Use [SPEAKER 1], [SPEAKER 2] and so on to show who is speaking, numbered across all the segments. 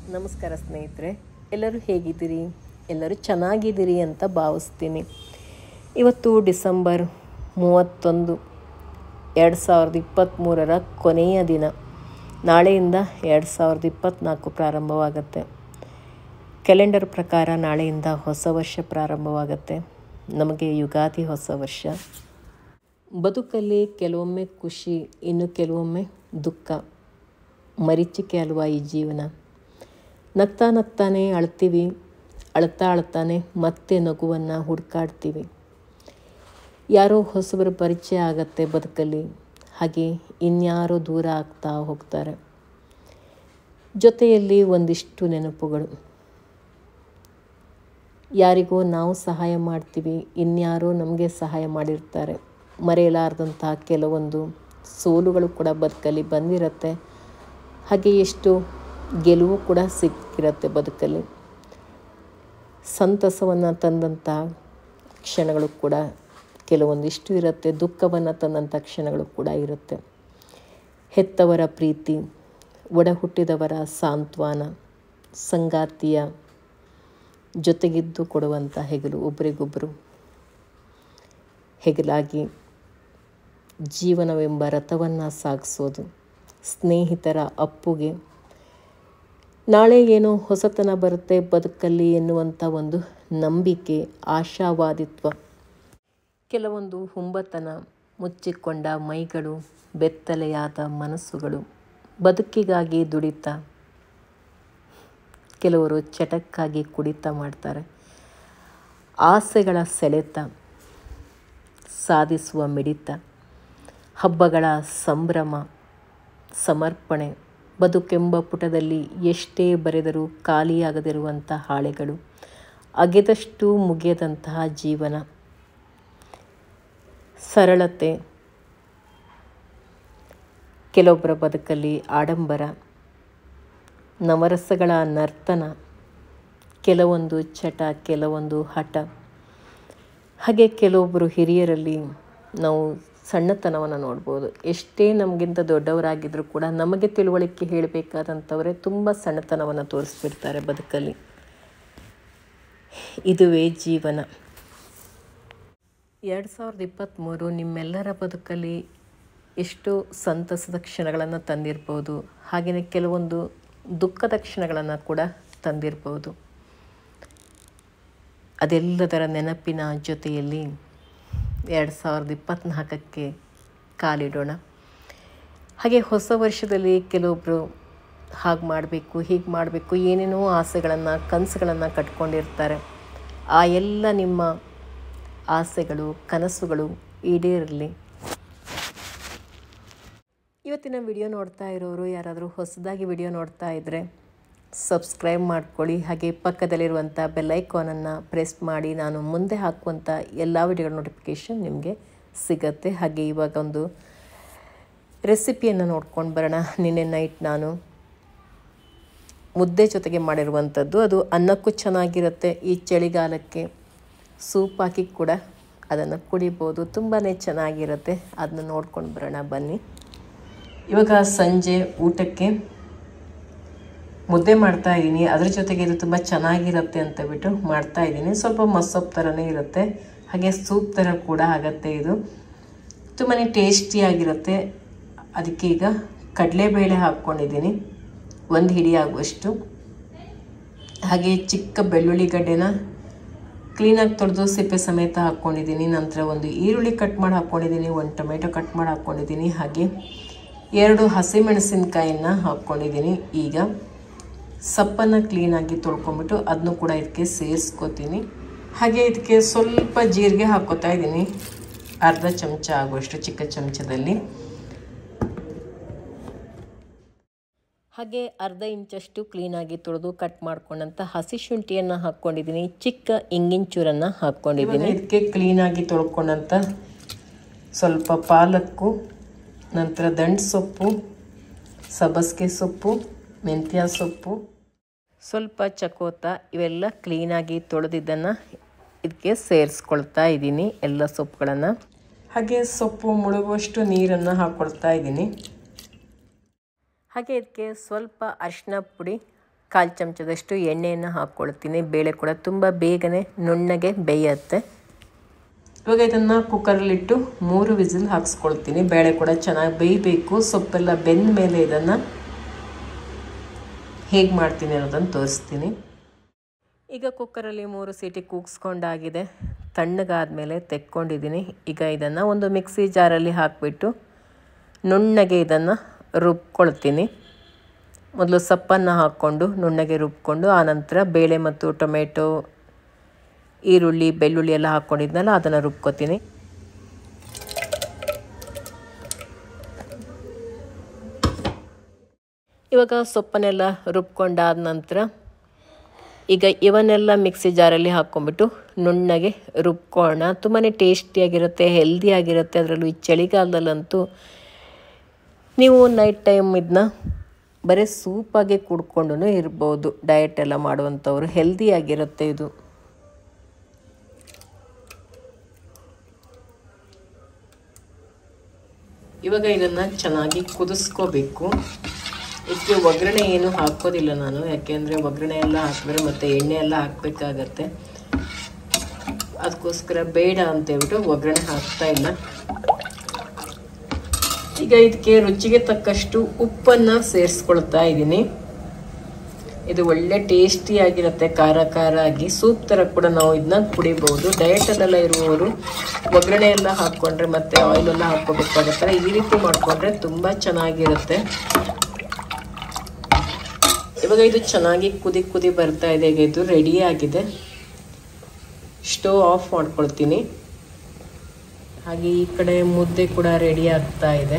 [SPEAKER 1] ನಮಸ್ಕಾರ ಸ್ನೇಹಿತರೆ, ಎಲ್ಲರೂ ಹೇಗಿದ್ದೀರಿ? ಎಲ್ಲರೂ ಚೆನ್ನಾಗಿದ್ದೀರಿ ಅಂತ ಭಾವಿಸ್ತೀನಿ. ಇವತ್ತು ಡಿಸೆಂಬರ್ 31, 2023 ಕೊನೆಯ ದಿನ. ನಾಳೆಯಿಂದ 2024 ಪ್ರಾರಂಭವಾಗುತ್ತೆ. ಕ್ಯಾಲೆಂಡರ್ ಪ್ರಕಾರ ನಾಳೆಯಿಂದ ಹೊಸ ವರ್ಷ ಪ್ರಾರಂಭವಾಗುತ್ತೆ. ನಮಗೆ ಯುಗಾದಿ ಹೊಸ ವರ್ಷ. ಬದುಕಲ್ಲಿ ಕೆಲವೊಮ್ಮೆ ಖುಷಿ, ಇನ್ನು ಕೆಲವೊಮ್ಮೆ ದುಃಖ. ಮರೀಚಿಕೆ ಅಲ್ವಾ ಈ ಜೀವನ. ನಗ್ತಾ ನಗ್ತಾನೆ ಅಳ್ತೀವಿ, ಅಳ್ತಾನೆ ಮತ್ತೆ ನಗುವನ್ನು ಹುಡುಕಾಡ್ತೀವಿ. ಯಾರೋ ಹೊಸಬರ ಪರಿಚಯ ಆಗತ್ತೆ ಬದುಕಲ್ಲಿ, ಹಾಗೆ ಇನ್ಯಾರೋ ದೂರ ಆಗ್ತಾ ಹೋಗ್ತಾರೆ. ಜೊತೆಯಲ್ಲಿ ಒಂದಿಷ್ಟು ನೆನಪುಗಳು. ಯಾರಿಗೋ ನಾವು ಸಹಾಯ ಮಾಡ್ತೀವಿ, ಇನ್ಯಾರೋ ನಮಗೆ ಸಹಾಯ ಮಾಡಿರ್ತಾರೆ. ಮರೆಯಲಾರದಂತಹ ಕೆಲವೊಂದು ಸೋಲುಗಳು ಕೂಡ ಬದುಕಲ್ಲಿ ಬಂದಿರುತ್ತೆ. ಹಾಗೆ ಎಷ್ಟು ಗೆಲುವು ಕೂಡ ಸಿಕ್ಕಿರುತ್ತೆ ಬದುಕಲ್ಲಿ. ಸಂತಸವನ್ನು ತಂದಂಥ ಕ್ಷಣಗಳು ಕೂಡ ಕೆಲವೊಂದಿಷ್ಟು ಇರುತ್ತೆ. ದುಃಖವನ್ನು ತಂದಂಥ ಕ್ಷಣಗಳು ಕೂಡ ಇರುತ್ತೆ. ಹೆತ್ತವರ ಪ್ರೀತಿ, ಒಡ ಹುಟ್ಟಿದವರ ಸಾಂತ್ವನ, ಸಂಗಾತಿಯ ಜೊತೆಗಿದ್ದು ಕೊಡುವಂಥ ಹೆಗಲು, ಒಬ್ಬರಿಗೊಬ್ಬರು ಹೆಗಲಾಗಿ ಜೀವನವೆಂಬ ರಥವನ್ನು ಸಾಗಿಸೋದು, ಸ್ನೇಹಿತರ ಅಪ್ಪುಗೆ. ನಾಳೆ ಏನೋ ಹೊಸತನ ಬರುತ್ತೆ ಬದುಕಲ್ಲಿ ಎನ್ನುವಂಥ ಒಂದು ನಂಬಿಕೆ, ಆಶಾವಾದಿತ್ವ. ಕೆಲವೊಂದು ಹುಂಬತನ, ಮುಚ್ಚಿಕೊಂಡ ಮೈಗಳು, ಬೆತ್ತಲೆಯಾದ ಮನಸ್ಸುಗಳು, ಬದುಕಿಗಾಗಿ ದುಡಿತ. ಕೆಲವರು ಚಟಕ್ಕಾಗಿ ಕುಡಿತ ಮಾಡ್ತಾರೆ. ಆಸೆಗಳ ಸೆಳೆತ, ಸಾಧಿಸುವ ಮಿಡಿತ, ಹಬ್ಬಗಳ ಸಂಭ್ರಮ, ಸಮರ್ಪಣೆ. ಬದುಕೆಂಬ ಪುಟದಲ್ಲಿ ಎಷ್ಟೇ ಬರೆದರೂ ಖಾಲಿಯಾಗದಿರುವಂಥ ಹಾಳೆಗಳು, ಅಗೆದಷ್ಟು ಮುಗಿಯದಂತಹ ಜೀವನ. ಸರಳತೆ, ಕೆಲವೊಬ್ಬರ ಬದುಕಲ್ಲಿ ಆಡಂಬರ, ನವರಸಗಳ ನರ್ತನ, ಕೆಲವೊಂದು ಚಟ, ಕೆಲವೊಂದು ಹಠ. ಹಾಗೆ ಕೆಲವೊಬ್ಬರು ಹಿರಿಯರಲ್ಲಿ ನಾವು ಸಣ್ಣತನವನ್ನು ನೋಡ್ಬೋದು. ಎಷ್ಟೇ ನಮಗಿಂತ ದೊಡ್ಡವರಾಗಿದ್ದರೂ ಕೂಡ ನಮಗೆ ತಿಳುವಳಿಕೆ ಹೇಳಬೇಕಾದಂಥವರೇ ತುಂಬ ಸಣ್ಣತನವನ್ನು ತೋರಿಸ್ಬಿಡ್ತಾರೆ ಬದುಕಲ್ಲಿ. ಇದುವೇ ಜೀವನ. 2023 ನಿಮ್ಮೆಲ್ಲರ ಬದುಕಲ್ಲಿ ಎಷ್ಟೋ ಸಂತಸದ ಕ್ಷಣಗಳನ್ನು ತಂದಿರ್ಬೋದು. ಹಾಗೆಯೇ ಕೆಲವೊಂದು ದುಃಖದ ಕ್ಷಣಗಳನ್ನು ಕೂಡ ತಂದಿರ್ಬೋದು. ಅದೆಲ್ಲದರ ನೆನಪಿನ ಜೊತೆಯಲ್ಲಿ 2024ಕ್ಕೆ ಕಾಲಿಡೋಣ. ಹಾಗೆ ಹೊಸ ವರ್ಷದಲ್ಲಿ ಕೆಲವೊಬ್ಬರು ಹಾಗೆ ಮಾಡಬೇಕು, ಹೀಗೆ ಮಾಡಬೇಕು, ಏನೇನೋ ಆಸೆಗಳನ್ನು, ಕನಸುಗಳನ್ನು ಕಟ್ಕೊಂಡಿರ್ತಾರೆ. ಆ ಎಲ್ಲ ನಿಮ್ಮ ಆಸೆಗಳು, ಕನಸುಗಳು ಈಡೇರಲಿ. ಇವತ್ತಿನ ವಿಡಿಯೋ ನೋಡ್ತಾ ಇರೋರು ಯಾರಾದರೂ ಹೊಸದಾಗಿ ವಿಡಿಯೋ ನೋಡ್ತಾ ಇದ್ದರೆ ಸಬ್ಸ್ಕ್ರೈಬ್ ಮಾಡ್ಕೊಳ್ಳಿ. ಹಾಗೆ ಪಕ್ಕದಲ್ಲಿರುವಂಥ ಬೆಲ್ಲೈಕಾನನ್ನು ಪ್ರೆಸ್ ಮಾಡಿ. ನಾನು ಮುಂದೆ ಹಾಕುವಂಥ ಎಲ್ಲ ವಿಡಿಯೋಗಳ ನೋಟಿಫಿಕೇಷನ್ ನಿಮಗೆ ಸಿಗತ್ತೆ. ಹಾಗೆ ಇವಾಗ ಒಂದು ರೆಸಿಪಿಯನ್ನು ನೋಡ್ಕೊಂಡು ಬರೋಣ. ನಿನ್ನೆ ನೈಟ್ ನಾನು ಮುದ್ದೆ ಜೊತೆಗೆ ಮಾಡಿರುವಂಥದ್ದು. ಅದು ಅನ್ನಕ್ಕೂ ಚೆನ್ನಾಗಿರುತ್ತೆ. ಈ ಚಳಿಗಾಲಕ್ಕೆ ಸೂಪ್ ಹಾಕಿ ಕೂಡ ಅದನ್ನು ಕುಡಿಬೋದು. ತುಂಬಾ ಚೆನ್ನಾಗಿರುತ್ತೆ. ಅದನ್ನ ನೋಡ್ಕೊಂಡು ಬರೋಣ ಬನ್ನಿ. ಇವಾಗ ಸಂಜೆ ಊಟಕ್ಕೆ ಮುದ್ದೆ ಮಾಡ್ತಾ ಇದ್ದೀನಿ. ಅದ್ರ ಜೊತೆಗೆ ಇದು ತುಂಬ ಚೆನ್ನಾಗಿರುತ್ತೆ ಅಂತ ಬಿಟ್ಟು ಮಾಡ್ತಾ ಇದ್ದೀನಿ. ಸ್ವಲ್ಪ ಮಸೊಪ್ಪು ಥರನೇ ಇರುತ್ತೆ, ಹಾಗೆ ಸೂಪ್ ಥರ ಕೂಡ ಆಗುತ್ತೆ. ಇದು ತುಂಬಾ ಟೇಸ್ಟಿಯಾಗಿರುತ್ತೆ. ಅದಕ್ಕೆ ಈಗ ಕಡಲೆಬೇಳೆ ಹಾಕ್ಕೊಂಡಿದ್ದೀನಿ, 1 ಹಿಡಿ ಆಗುವಷ್ಟು. ಹಾಗೆ ಚಿಕ್ಕ ಬೆಳ್ಳುಳ್ಳಿ ಗಡ್ಡೆನ ಕ್ಲೀನಾಗಿ ತೊಳೆದು ಸಿಪ್ಪೆ ಸಮೇತ ಹಾಕ್ಕೊಂಡಿದ್ದೀನಿ. ನಂತರ 1 ಈರುಳ್ಳಿ ಕಟ್ ಮಾಡಿ ಹಾಕ್ಕೊಂಡಿದ್ದೀನಿ, 1 ಟೊಮೆಟೊ ಕಟ್ ಮಾಡಿ ಹಾಕ್ಕೊಂಡಿದ್ದೀನಿ. ಹಾಗೆ 2 ಹಸಿಮೆಣಸಿನ್ಕಾಯಿನ ಹಾಕ್ಕೊಂಡಿದ್ದೀನಿ. ಈಗ ಸಪ್ಪನ್ನು ಕ್ಲೀನಾಗಿ ತೊಳ್ಕೊಂಬಿಟ್ಟು ಅದನ್ನು ಕೂಡ ಇದಕ್ಕೆ ಸೇರಿಸ್ಕೋತೀನಿ. ಹಾಗೆ ಇದಕ್ಕೆ ಸ್ವಲ್ಪ ಜೀರಿಗೆ ಹಾಕ್ಕೋತಾ ಇದ್ದೀನಿ, ಅರ್ಧ ಚಮಚ ಆಗುವಷ್ಟು ಚಿಕ್ಕ ಚಮಚದಲ್ಲಿ. ಹಾಗೆ ಅರ್ಧ ಇಂಚಷ್ಟು ಕ್ಲೀನಾಗಿ ತೊಳೆದು ಕಟ್ ಮಾಡ್ಕೊಂಡಂಥ ಹಸಿ ಶುಂಠಿಯನ್ನು ಹಾಕ್ಕೊಂಡಿದ್ದೀನಿ, ಚಿಕ್ಕ ಇಂಗಿನ ಚೂರನ್ನು ಹಾಕ್ಕೊಂಡಿದ್ದೀನಿ. ಇದಕ್ಕೆ ಕ್ಲೀನಾಗಿ ತೊಳ್ಕೊಂಡಂಥ ಸ್ವಲ್ಪ ಪಾಲಕ್ಕು, ನಂತರ ದಂಟು ಸೊಪ್ಪು, ಸಬ್ಬಸಿಗೆ ಸೊಪ್ಪು, ಮೆಂತ್ಯ ಸೊಪ್ಪು, ಸ್ವಲ್ಪ ಚಕೋತ, ಇವೆಲ್ಲ ಕ್ಲೀನಾಗಿ ತೊಳೆದಿದ್ದನ್ನು ಇದಕ್ಕೆ ಸೇರಿಸ್ಕೊಳ್ತಾ ಇದ್ದೀನಿ, ಎಲ್ಲ ಸೊಪ್ಪುಗಳನ್ನು. ಹಾಗೆ ಸೊಪ್ಪು ಮುಳುಗುವಷ್ಟು ನೀರನ್ನು ಹಾಕ್ಕೊಳ್ತಾ ಇದ್ದೀನಿ. ಹಾಗೆ ಇದಕ್ಕೆ ಸ್ವಲ್ಪ ಅರಿಶಿನ ಪುಡಿ, 1/4 ಚಮಚದಷ್ಟು ಎಣ್ಣೆಯನ್ನು ಹಾಕ್ಕೊಳ್ತೀನಿ. ಬೇಳೆ ಕೂಡ ತುಂಬ ಬೇಗನೆ ನುಣ್ಣಗೆ ಬೇಯುತ್ತೆ. ಇವಾಗ ಇದನ್ನು ಕುಕ್ಕರಲ್ಲಿಟ್ಟು 3 ವಿಸಿಲ್ ಹಾಕ್ಸ್ಕೊಳ್ತೀನಿ. ಬೇಳೆ ಕೂಡ ಚೆನ್ನಾಗಿ ಬೇಯಬೇಕು. ಸೊಪ್ಪೆಲ್ಲ ಬೆಂದ ಮೇಲೆ ಇದನ್ನು ಹೇಗೆ ಮಾಡ್ತೀನಿ ಅನ್ನೋದನ್ನು ತೋರಿಸ್ತೀನಿ. ಈಗ ಕುಕ್ಕರಲ್ಲಿ 3 ಸೀಟಿ ಕೂಗಿಸ್ಕೊಂಡಾಗಿದೆ. ತಣ್ಣಗಾದ್ಮೇಲೆ ತೆಕ್ಕೊಂಡಿದ್ದೀನಿ. ಈಗ ಇದನ್ನು ಒಂದು ಮಿಕ್ಸಿ ಜಾರಲ್ಲಿ ಹಾಕಿಬಿಟ್ಟು ನುಣ್ಣಗೆ ಇದನ್ನು ರುಬ್ಕೊಳ್ತೀನಿ. ಮೊದಲು ಸೊಪ್ಪನ್ನು ಹಾಕ್ಕೊಂಡು ನುಣ್ಣಗೆ ರುಬ್ಕೊಂಡು ಆನಂತರ ಬೇಳೆ ಮತ್ತು ಟೊಮೆಟೊ, ಈರುಳ್ಳಿ, ಬೆಳ್ಳುಳ್ಳಿ ಎಲ್ಲ ಹಾಕ್ಕೊಂಡಿದ್ನಲ್ಲ ಅದನ್ನು ರುಬ್ಕೊತೀನಿ. ಇವಾಗ ಸೊಪ್ಪನ್ನೆಲ್ಲ ರುಬ್ಕೊಂಡಾದ ನಂತರ ಈಗ ಇವನ್ನೆಲ್ಲ ಮಿಕ್ಸಿ ಜಾರಲ್ಲಿ ಹಾಕ್ಕೊಂಬಿಟ್ಟು ನುಣ್ಣಗೆ ರುಬ್ಕೊಳ್ಳೋಣ. ತುಂಬಾ ಟೇಸ್ಟಿಯಾಗಿರುತ್ತೆ, ಹೆಲ್ದಿಯಾಗಿರುತ್ತೆ. ಅದರಲ್ಲೂ ಈ ಚಳಿಗಾಲದಲ್ಲಂತೂ ನೀವು ನೈಟ್ ಟೈಮ್ ಇದನ್ನ ಬರೀ ಸೂಪಾಗಿ ಕುಡ್ಕೊಂಡು ಇರ್ಬೋದು. ಡಯಟ್ ಎಲ್ಲ ಮಾಡುವಂಥವ್ರು ಹೆಲ್ದಿಯಾಗಿರುತ್ತೆ ಇದು. ಇವಾಗ ಇದನ್ನು ಚೆನ್ನಾಗಿ ಕುದಿಸ್ಕೋಬೇಕು. ಇದಕ್ಕೆ ಒಗ್ಗರಣೆ ಏನು ಹಾಕೋದಿಲ್ಲ ನಾನು, ಯಾಕೆಂದರೆ ಒಗ್ಗರಣೆ ಎಲ್ಲ ಹಾಕಿದ್ರೆ ಮತ್ತು ಎಣ್ಣೆ ಎಲ್ಲ ಹಾಕಬೇಕಾಗತ್ತೆ. ಅದಕ್ಕೋಸ್ಕರ ಬೇಡ ಅಂತೇಳ್ಬಿಟ್ಟು ಒಗ್ಗರಣೆ ಹಾಕ್ತಾ ಇಲ್ಲ. ಈಗ ಇದಕ್ಕೆ ರುಚಿಗೆ ತಕ್ಕಷ್ಟು ಉಪ್ಪನ್ನು ಸೇರಿಸ್ಕೊಳ್ತಾ ಇದ್ದೀನಿ. ಇದು ಒಳ್ಳೆ ಟೇಸ್ಟಿಯಾಗಿರುತ್ತೆ, ಖಾರ ಖಾರ ಆಗಿ. ಸೂಪ್ ಥರ ಕೂಡ ನಾವು ಇದನ್ನ ಕುಡಿಬೋದು. ಡಯಟಲ್ಲೆಲ್ಲ ಇರುವವರು ಒಗ್ಗರಣೆ ಎಲ್ಲ ಹಾಕ್ಕೊಂಡ್ರೆ ಮತ್ತು ಆಯಿಲೆಲ್ಲ ಹಾಕ್ಕೋಬೇಕಾಗತ್ತೆ. ಈ ರೀತಿ ಮಾಡಿಕೊಂಡ್ರೆ ತುಂಬ ಚೆನ್ನಾಗಿರುತ್ತೆ. ಇವಾಗ ಇದು ಚೆನ್ನಾಗಿ ಕುದಿ ಬರ್ತಾ ಇದೆ. ಈಗ ಇದು ರೆಡಿ ಆಗಿದೆ. ಸ್ಟವ್ ಆಫ್ ಮಾಡ್ಕೊಳ್ತೀನಿ. ಹಾಗೆ ಈ ಕಡೆ ಮುದ್ದೆ ಕೂಡ ರೆಡಿ ಆಗ್ತಾ ಇದೆ.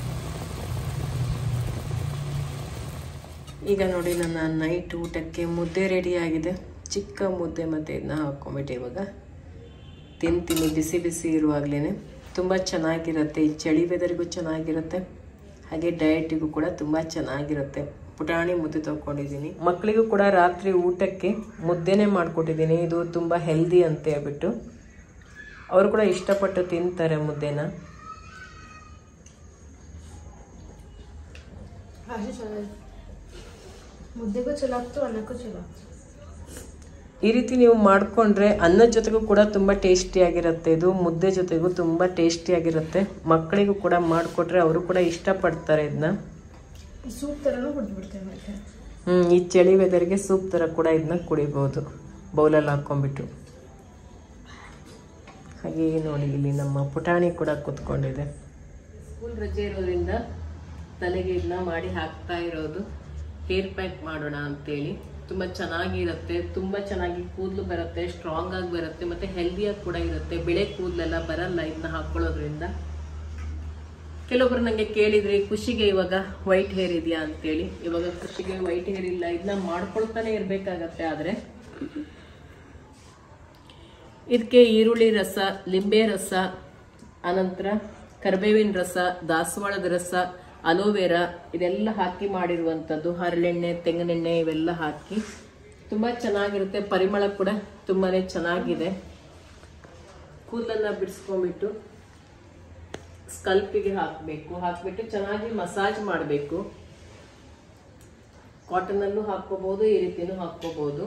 [SPEAKER 1] ಈಗ ನೋಡಿ ನನ್ನ ನೈಟ್ ಊಟಕ್ಕೆ ಮುದ್ದೆ ರೆಡಿ ಆಗಿದೆ. ಚಿಕ್ಕ ಮುದ್ದೆ ಮತ್ತು ಇದನ್ನ ಹಾಕ್ಕೊಂಬಿಟ್ಟು ಇವಾಗ ತಿಂತೀನಿ. ಬಿಸಿ ಬಿಸಿ ಇರುವಾಗಲೇ ತುಂಬ ಚೆನ್ನಾಗಿರುತ್ತೆ. ಈ ಚಳಿ ವೆದರ್ಗೂ ಚೆನ್ನಾಗಿರುತ್ತೆ, ಹಾಗೆ ಡಯಟಿಗೂ ಕೂಡ ತುಂಬ ಚೆನ್ನಾಗಿರುತ್ತೆ. ಪುಟಾಣಿ ಮುದ್ದೆ ತೊಗೊಂಡಿದ್ದೀನಿ. ಮಕ್ಕಳಿಗೂ ಕೂಡ ರಾತ್ರಿ ಊಟಕ್ಕೆ ಮುದ್ದೆನೇ ಮಾಡಿಕೊಟ್ಟಿದ್ದೀನಿ. ಇದು ತುಂಬ ಹೆಲ್ದಿ ಅಂತ ಹೇಳ್ಬಿಟ್ಟು ಅವರು ಕೂಡ ಇಷ್ಟಪಟ್ಟು ತಿಂತಾರೆ ಮುದ್ದೆನ.
[SPEAKER 2] ಮುದ್ದೆಗೂ ಚಲೋ ಆಗ್ತು, ಅನ್ನಕ್ಕೂ ಚಲೋ ಆಗ್ತು.
[SPEAKER 1] ಈ ರೀತಿ ನೀವು ಮಾಡಿಕೊಂಡ್ರೆ ಅನ್ನದ ಜೊತೆಗೂ ಕೂಡ ತುಂಬ ಟೇಸ್ಟಿಯಾಗಿರುತ್ತೆ. ಇದು ಮುದ್ದೆ ಜೊತೆಗೂ ತುಂಬ ಟೇಸ್ಟಿಯಾಗಿರುತ್ತೆ. ಮಕ್ಕಳಿಗೂ ಕೂಡ ಮಾಡಿಕೊಟ್ರೆ ಅವರು ಕೂಡ ಇಷ್ಟಪಡ್ತಾರೆ ಇದನ್ನ.
[SPEAKER 2] ಸೂಪ್ ಥರನೂ ಕುಡಿದ್ಬಿಡ್ತೇವೆ.
[SPEAKER 1] ಈ ಚಳಿ ವೆದರ್ಗೆ ಸೂಪ್ ಥರ ಕೂಡ ಇದನ್ನ ಕುಡಿಬೋದು, ಬೌಲಲ್ಲಿ ಹಾಕ್ಕೊಂಡ್ಬಿಟ್ಟು. ಹಾಗೆ ನೋಡಿ ಇಲ್ಲಿ ನಮ್ಮ ಪುಟಾಣಿ ಕೂಡ ಕೂತ್ಕೊಂಡಿದೆ. ಸ್ಕೂಲ್ ರಜೆ ಇರೋದ್ರಿಂದ ತಲೆಗೆ ಇದನ್ನ ಮಾಡಿ ಹಾಕ್ತಾ ಇರೋದು. ಹೇರ್ ಪ್ಯಾಕ್ ಮಾಡೋಣ ಅಂತೇಳಿ. ತುಂಬ ಚೆನ್ನಾಗಿರುತ್ತೆ, ತುಂಬ ಚೆನ್ನಾಗಿ ಕೂದಲು ಬರುತ್ತೆ, ಸ್ಟ್ರಾಂಗ್ ಆಗಿ ಬರುತ್ತೆ, ಮತ್ತು ಹೆಲ್ದಿಯಾಗಿ ಕೂಡ ಇರುತ್ತೆ. ಬೆಳೆ ಕೂದಲೆಲ್ಲ ಬರಲ್ಲ ಇದನ್ನ ಹಾಕ್ಕೊಳ್ಳೋದ್ರಿಂದ. ಕೆಲವೊಬ್ರು ನನಗೆ ಕೇಳಿದ್ರಿ, ಖುಷಿಗೆ ಇವಾಗ ವೈಟ್ ಹೇರ್ ಇದೆಯಾ ಅಂತೇಳಿ. ಇವಾಗ ಖುಷಿಗೆ ವೈಟ್ ಹೇರ್ ಇಲ್ಲ. ಇದನ್ನ ಮಾಡ್ಕೊಳ್ತಾನೆ ಇರಬೇಕಾಗತ್ತೆ. ಆದರೆ ಇದಕ್ಕೆ ಈರುಳ್ಳಿ ರಸ, ಲಿಂಬೆ ರಸ, ಅನಂತರ ಕರಿಬೇವಿನ ರಸ, ದಾಸವಾಳದ ರಸ, ಅಲೋವೆರಾ ಇದೆಲ್ಲ ಹಾಕಿ ಮಾಡಿರುವಂಥದ್ದು. ಹರಳೆಣ್ಣೆ, ತೆಂಗಿನೆಣ್ಣೆ ಇವೆಲ್ಲ ಹಾಕಿ ತುಂಬ ಚೆನ್ನಾಗಿರುತ್ತೆ. ಪರಿಮಳ ಕೂಡ ತುಂಬಾ ಚೆನ್ನಾಗಿದೆ. ಕೂದಲನ್ನು ಬಿಡಿಸ್ಕೊಂಡ್ಬಿಟ್ಟು ಸ್ಕಲ್ಪಿಗೆ ಹಾಕಬೇಕು. ಹಾಕಿಬಿಟ್ಟು ಚೆನ್ನಾಗಿ ಮಸಾಜ್ ಮಾಡಬೇಕು. ಕಾಟನಲ್ಲೂ ಹಾಕ್ಕೋಬಹುದು, ಈ ರೀತಿನೂ ಹಾಕ್ಕೋಬಹುದು.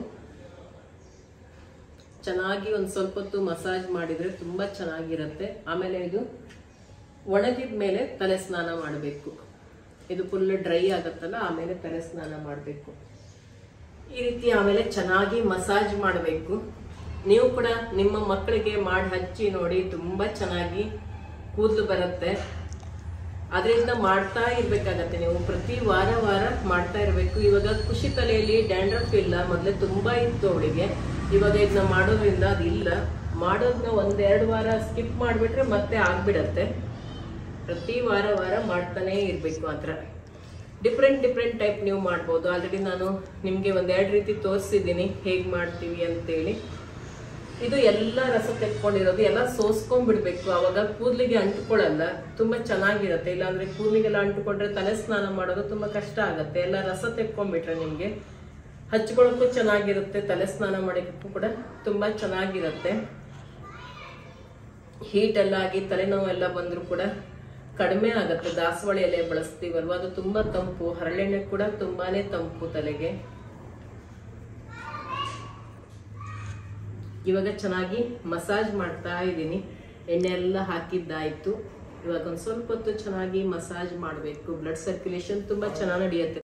[SPEAKER 1] ಚೆನ್ನಾಗಿ ಒಂದು ಸ್ವಲ್ಪ ಹೊತ್ತು ಮಸಾಜ್ ಮಾಡಿದರೆ ತುಂಬ ಚೆನ್ನಾಗಿರುತ್ತೆ. ಆಮೇಲೆ ಇದು ಒಣಗಿದ ಮೇಲೆ ತಲೆ ಸ್ನಾನ ಮಾಡಬೇಕು. ಇದು ಫುಲ್ ಡ್ರೈ ಆಗುತ್ತಲ್ಲ, ಆಮೇಲೆ ತಲೆ ಸ್ನಾನ ಮಾಡಬೇಕು. ಈ ರೀತಿ ಆಮೇಲೆ ಚೆನ್ನಾಗಿ ಮಸಾಜ್ ಮಾಡಬೇಕು. ನೀವು ಕೂಡ ನಿಮ್ಮ ಮಕ್ಕಳಿಗೆ ಮಾಡಿ ಹಚ್ಚಿ ನೋಡಿ, ತುಂಬ ಚೆನ್ನಾಗಿ ಕೂದಲು ಬರುತ್ತೆ. ಆದರೆ ಇದನ್ನ ಮಾಡ್ತಾ ಇರಬೇಕಾಗತ್ತೆ. ನೀವು ಪ್ರತಿ ವಾರ ಮಾಡ್ತಾ ಇರಬೇಕು. ಇವಾಗ ಖುಷಿ ತಲೆಯಲ್ಲಿ ಡ್ಯಾಂಡ್ರಫ್ ಇಲ್ಲ, ಮೊದಲೇ ತುಂಬ ಇತ್ತು ಅವಳಿಗೆ. ಇವಾಗ ಇದನ್ನ ಮಾಡೋದ್ರಿಂದ ಅದಿಲ್ಲ. ಮಾಡೋದನ್ನ 1-2 ವಾರ ಸ್ಕಿಪ್ ಮಾಡಿಬಿಟ್ರೆ ಮತ್ತೆ ಆಗ್ಬಿಡತ್ತೆ. ಪ್ರತಿ ವಾರ ಮಾಡ್ತಾನೆ ಇರಬೇಕು. ಆ ಥರ ಡಿಫ್ರೆಂಟ್ ಟೈಪ್ ನೀವು ಮಾಡ್ಬೋದು. ಆಲ್ರೆಡಿ ನಾನು ನಿಮಗೆ 1-2 ರೀತಿ ತೋರಿಸಿದ್ದೀನಿ ಹೇಗೆ ಮಾಡ್ತೀವಿ ಅಂತೇಳಿ. ಇದು ಎಲ್ಲ ರಸ ತೆಕ್ಕೊಂಡಿರೋದು, ಎಲ್ಲ ಸೋಸ್ಕೊಂಡ್ಬಿಡ್ಬೇಕು. ಅವಾಗ ಕೂದಲಿಗೆ ಅಂಟ್ಕೊಳ್ಳಲ್ಲ, ತುಂಬ ಚೆನ್ನಾಗಿರುತ್ತೆ. ಇಲ್ಲಾಂದ್ರೆ ಕೂದಲಿಗೆಲ್ಲ ಅಂಟ್ಕೊಂಡ್ರೆ ತಲೆ ಸ್ನಾನ ಮಾಡೋದು ತುಂಬ ಕಷ್ಟ ಆಗುತ್ತೆ. ಎಲ್ಲ ರಸ ತೆಕ್ಕೊಂಡ್ಬಿಟ್ರೆ ನಿಮಗೆ ಹಚ್ಕೊಳ್ಳೋಕ್ಕೂ ಚೆನ್ನಾಗಿರುತ್ತೆ, ತಲೆ ಸ್ನಾನ ಮಾಡೋಕ್ಕೂ ಕೂಡ ತುಂಬ ಚೆನ್ನಾಗಿರುತ್ತೆ. ಹೀಟ್ ಎಲ್ಲ ಆಗಿ ತಲೆನೋವೆಲ್ಲ ಬಂದರೂ ಕೂಡ ಕಡಿಮೆ ಆಗುತ್ತೆ. ದಾಸವಾಳ ಎಲೆ ಬಳಸ್ತೀವಲ್ವ, ಅದು ತುಂಬ ತಂಪು. ಹರಳೆಣ್ಣೆ ಕೂಡ ತುಂಬಾನೇ ತಂಪು ತಲೆಗೆ. ಇವಾಗ ಚೆನ್ನಾಗಿ ಮಸಾಜ್ ಮಾಡ್ತಾ ಇದ್ದೀನಿ. ಎಣ್ಣೆ ಎಲ್ಲ ಹಾಕಿದ್ದಾಯ್ತು. ಇವಾಗ ಒಂದು ಸ್ವಲ್ಪ ಹೊತ್ತು ಚೆನ್ನಾಗಿ ಮಸಾಜ್ ಮಾಡಬೇಕು. ಬ್ಲಡ್ ಸರ್ಕ್ಯುಲೇಷನ್ ತುಂಬ ಚೆನ್ನಾಗಿ ನಡೆಯುತ್ತೆ.